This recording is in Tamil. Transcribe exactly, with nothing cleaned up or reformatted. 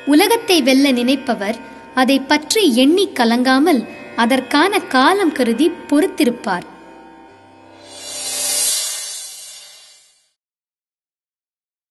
உலகத்தை வெல்ல நினைப்பவர் அதை பற்றி எண்ணி கலங்காமல் அதற்கான காலம் கருதி பொறுத்திருப்பார்.